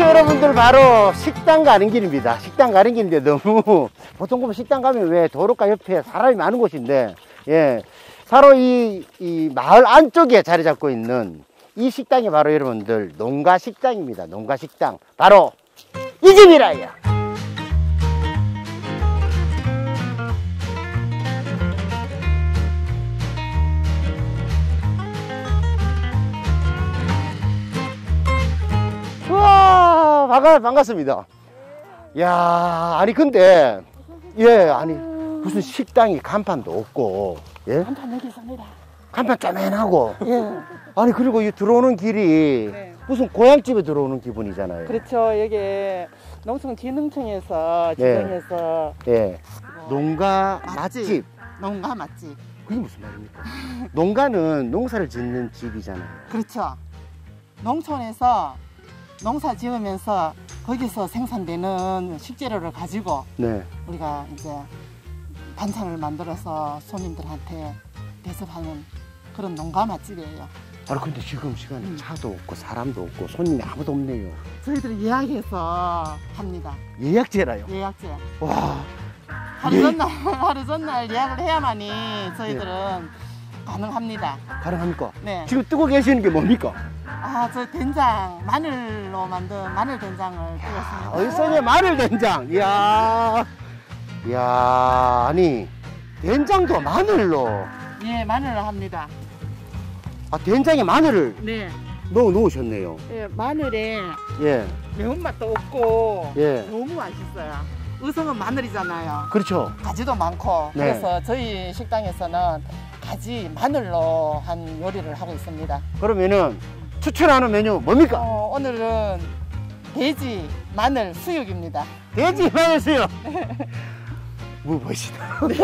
여러분들 바로 식당 가는 길입니다. 식당 가는 길인데 너무 보통 보면 식당 가면 왜 도로가 옆에 사람이 많은 곳인데 예 바로 이 마을 안쪽에 자리 잡고 있는 이 식당이 바로 여러분들 농가식당입니다. 농가식당 바로 이 집이라요. 우와 반갑습니다. 야 아니 근데 예 아니 무슨 식당이 간판도 없고 예 간판 여기 있습니다. 간판 쪼맨하고 예. 아니 그리고 이 들어오는 길이 네. 무슨 고향집에 들어오는 기분이잖아요. 그렇죠. 여기 농촌진흥청에서 지정해서 예 농가 맛집. 농가 맛집. 그게 무슨 말입니까? 농가는 농사를 짓는 집이잖아요. 그렇죠. 농촌에서 농사 지으면서 거기서 생산되는 식재료를 가지고 네. 우리가 이제 반찬을 만들어서 손님들한테 대접하는 그런 농가 맛집이에요. 아니 근데 지금 시간에 차도 없고 사람도 없고 손님이 아무도 없네요. 저희들은 예약해서 합니다. 예약제라요? 예약제. 와. 하루 전날 예약을 해야만이 저희들은 가능합니다. 가능합니까? 네. 지금 뜨고 계시는 게 뭡니까? 아, 저 된장, 마늘로 만든 마늘 된장을 뜨렸습니다. 어디서 마늘 된장? 이야. 아니 된장도 마늘로. 예, 마늘을 합니다. 아 된장에 마늘을 네. 넣으셨네요. 예, 마늘에 예. 매운맛도 없고 예. 너무 맛있어요. 의성은 마늘이잖아요. 그렇죠. 가지도 많고. 네. 그래서 저희 식당에서는 가지 마늘로 한 요리를 하고 있습니다. 그러면은 추천하는 메뉴 뭡니까? 오늘은 돼지 마늘 수육입니다. 돼지 마늘 수육. 뭐 보시다.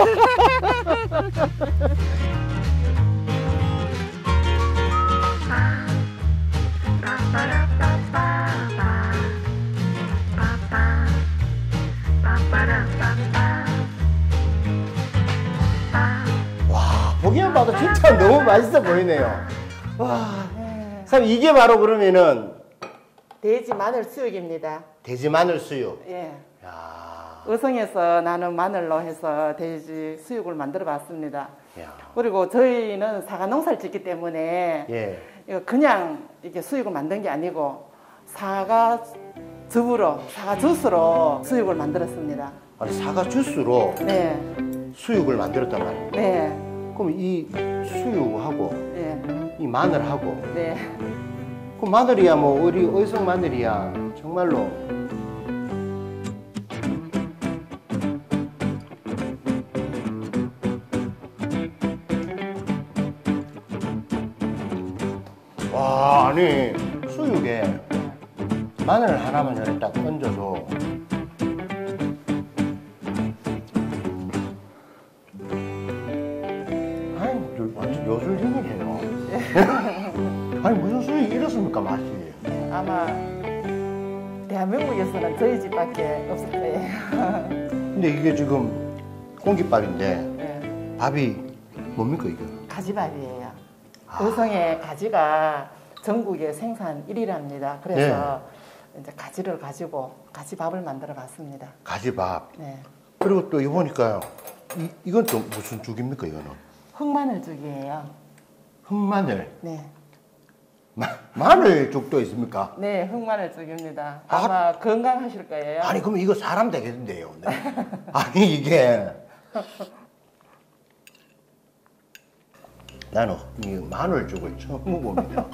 와 보기만 봐도 진짜 너무 맛있어 보이네요. 와, 참 이게 바로 그러면은 돼지 마늘 수육입니다. 돼지 마늘 수육. 예. 야, 의성에서 나는 마늘로 해서 돼지 수육을 만들어 봤습니다. 야, 그리고 저희는 사과 농사를 짓기 때문에 예. 이거 그냥 이렇게 수육을 만든 게 아니고 사과 주스로 수육을 만들었습니다. 아니 사과 주스로 네. 수육을 만들었단 말이에요. 네. 그럼 이 수육하고 네. 이 마늘하고 네. 그 마늘이야 뭐 우리 의성 마늘이야 정말로 와 아니 수육에 마늘 하나만 이렇게 딱 얹어도 아니 완전 요술링이네요. 아니 무슨 수육이 이렇습니까 맛이? 아마 대한민국에서는 저희 집밖에 없을 거예요. 근데 이게 지금 공깃밥인데 네. 밥이 뭡니까 이게? 가지밥이에요. 의성의 가지가 전국의 생산 1위랍니다. 그래서 이제 가지를 가지고 가지밥을 만들어 봤습니다. 가지밥. 네. 그리고 또 이거 보니까요. 이건 또 무슨 죽입니까 이거는? 흑마늘죽이에요. 흑마늘. 네. 마늘죽도 있습니까? 네, 흑마늘죽입니다. 아마 건강하실 거예요. 아니 그러면 이거 사람 되겠는데요. 네. 아니 이게 나는 이 마늘죽을 처음 먹어봅니다.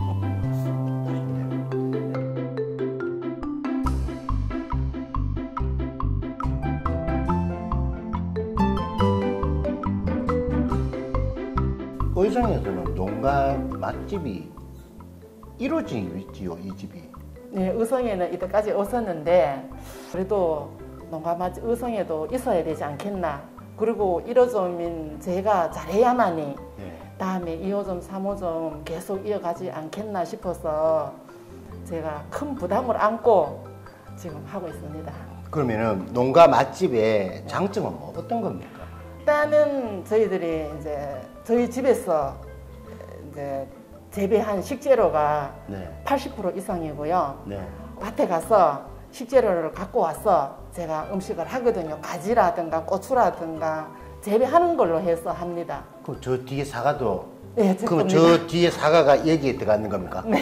의성에서는 농가 맛집이 이루어지고 있지요, 이 집이. 네, 의성에는 이때까지 없었는데 그래도 농가 맛집 의성에도 있어야 되지 않겠나. 그리고 1호점인 제가 잘해야만이 다음에 2호점, 3호점 계속 이어가지 않겠나 싶어서 제가 큰 부담을 안고 지금 하고 있습니다. 그러면은 농가 맛집의 장점은 뭐 어떤 겁니까? 일단은 저희들이 이제 저희 집에서 이제 재배한 식재료가 네. 80% 이상이고요. 네. 밭에 가서 식재료를 갖고 와서 제가 음식을 하거든요. 가지라든가 고추라든가 재배하는 걸로 해서 합니다. 그럼 저 뒤에 사과도 네, 그럼 저 뒤에 사과가 여기에 들어가는 겁니까? 네.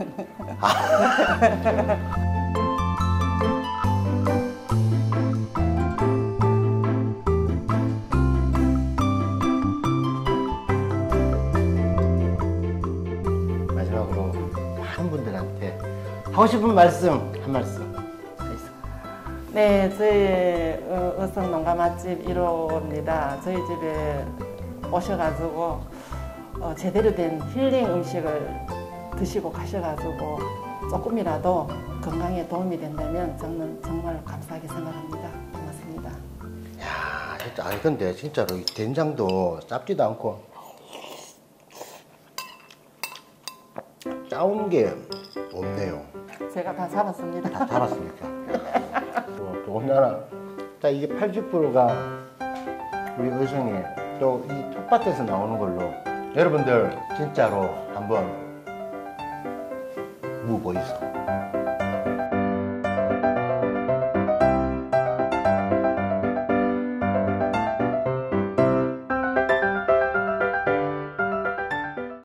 마지막으로 많은 분들한테 하고 싶은 말씀 한 말씀 하겠습니다. 네, 저희 의성 농가 맛집 1호입니다. 저희 집에 오셔가지고 제대로 된 힐링 음식을 드시고 가셔가지고 조금이라도 건강에 도움이 된다면 저는 정말 감사하게 생각합니다. 고맙습니다. 야, 진짜 아니 근데 진짜로 이 된장도 짭지도 않고 짜온 게 없네요. 제가 다 잡았습니다. 다 잡았으니까. 더군다나 자 이게 80%가 우리 의성에 또 이 텃밭에서 나오는 걸로 여러분들 진짜로 한번 무 보이소.